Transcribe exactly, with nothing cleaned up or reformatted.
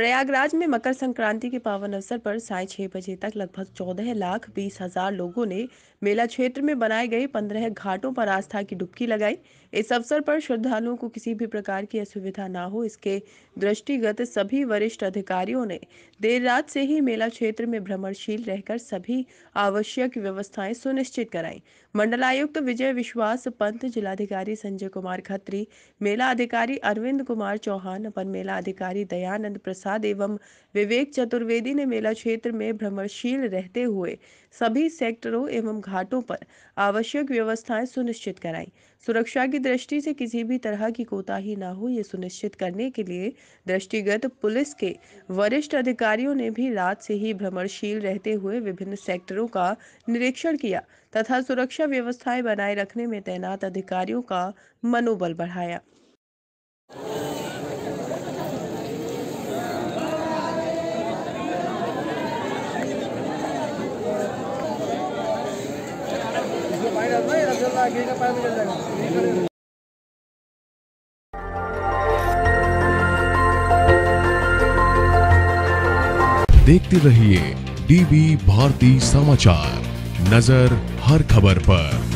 प्रयागराज में मकर संक्रांति के पावन अवसर पर साय छह बजे तक लगभग चौदह लाख बीस हजार लोगों ने मेला क्षेत्र में बनाए गए पंद्रह घाटों पर आस्था की डुबकी लगाई। इस अवसर पर श्रद्धालुओं को किसी भी प्रकार की असुविधा न हो, इसके दृष्टिगत सभी वरिष्ठ अधिकारियों ने देर रात से ही मेला क्षेत्र में भ्रमणशील रहकर सभी आवश्यक व्यवस्थाएं सुनिश्चित कराई। मंडलायुक्त विजय विश्वास पंत, जिलाधिकारी संजय कुमार खत्री, मेला अधिकारी अरविंद कुमार चौहान, अपर मेला अधिकारी दयानंद प्रसाद एवं विवेक चतुर्वेदी ने मेला क्षेत्र में भ्रमणशील रहते हुए सभी सेक्टरों एवं घाटों पर आवश्यक व्यवस्थाएं सुनिश्चित कराई। सुरक्षा की दृष्टि से किसी भी तरह की कोताही न हो, ये सुनिश्चित करने के लिए दृष्टिगत पुलिस के वरिष्ठ अधिकारियों ने भी रात से ही भ्रमणशील रहते हुए विभिन्न सेक्टरों का निरीक्षण किया तथा सुरक्षा व्यवस्थाएं बनाए रखने में तैनात अधिकारियों का मनोबल बढ़ाया। देखते रहिए डीवी भारती समाचार, नजर हर खबर पर।